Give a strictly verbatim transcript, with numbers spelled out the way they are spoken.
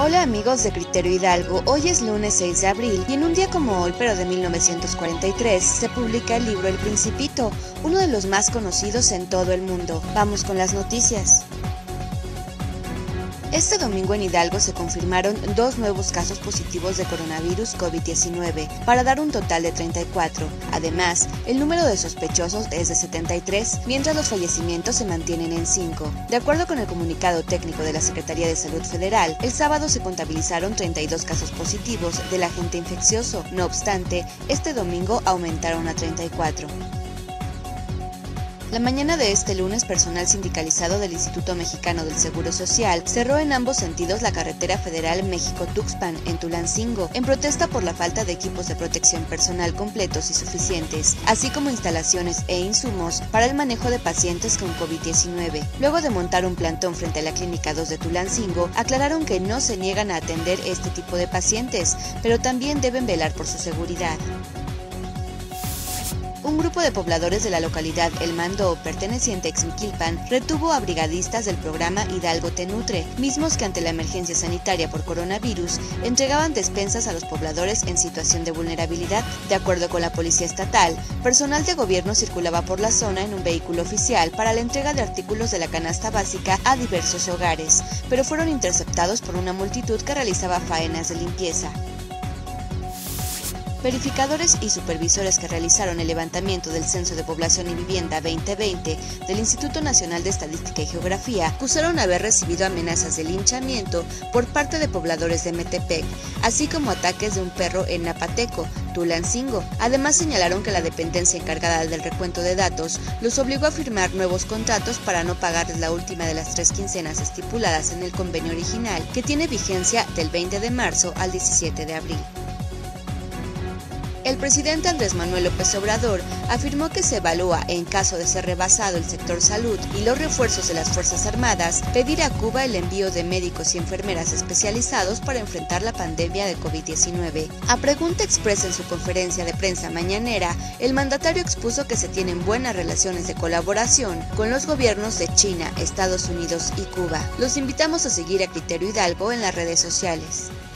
Hola amigos de Criterio Hidalgo, hoy es lunes seis de abril y en un día como hoy, pero de mil novecientos cuarenta y tres, se publica el libro El Principito, uno de los más conocidos en todo el mundo. Vamos con las noticias. Este domingo en Hidalgo se confirmaron dos nuevos casos positivos de coronavirus COVID diecinueve, para dar un total de treinta y cuatro. Además, el número de sospechosos es de setenta y tres, mientras los fallecimientos se mantienen en cinco. De acuerdo con el comunicado técnico de la Secretaría de Salud Federal, el sábado se contabilizaron treinta y dos casos positivos del agente infeccioso. No obstante, este domingo aumentaron a treinta y cuatro. La mañana de este lunes, personal sindicalizado del Instituto Mexicano del Seguro Social cerró en ambos sentidos la carretera federal México-Tuxpan en Tulancingo, en protesta por la falta de equipos de protección personal completos y suficientes, así como instalaciones e insumos para el manejo de pacientes con COVID diecinueve. Luego de montar un plantón frente a la Clínica dos de Tulancingo, aclararon que no se niegan a atender este tipo de pacientes, pero también deben velar por su seguridad. Un grupo de pobladores de la localidad El Mando, perteneciente a Ixmiquilpan, retuvo a brigadistas del programa Hidalgo Te Nutre, mismos que ante la emergencia sanitaria por coronavirus entregaban despensas a los pobladores en situación de vulnerabilidad. De acuerdo con la Policía Estatal, personal de gobierno circulaba por la zona en un vehículo oficial para la entrega de artículos de la canasta básica a diversos hogares, pero fueron interceptados por una multitud que realizaba faenas de limpieza. Verificadores y supervisores que realizaron el levantamiento del Censo de Población y Vivienda veinte veinte del Instituto Nacional de Estadística y Geografía acusaron haber recibido amenazas de linchamiento por parte de pobladores de Metepec, así como ataques de un perro en Napateco, Tulancingo. Además señalaron que la dependencia encargada del recuento de datos los obligó a firmar nuevos contratos para no pagarles la última de las tres quincenas estipuladas en el convenio original, que tiene vigencia del veinte de marzo al diecisiete de abril. El presidente Andrés Manuel López Obrador afirmó que se evalúa, en caso de ser rebasado el sector salud y los refuerzos de las Fuerzas Armadas, pedir a Cuba el envío de médicos y enfermeras especializados para enfrentar la pandemia de COVID diecinueve. A pregunta expresa en su conferencia de prensa mañanera, el mandatario expuso que se tienen buenas relaciones de colaboración con los gobiernos de China, Estados Unidos y Cuba. Los invitamos a seguir a Criterio Hidalgo en las redes sociales.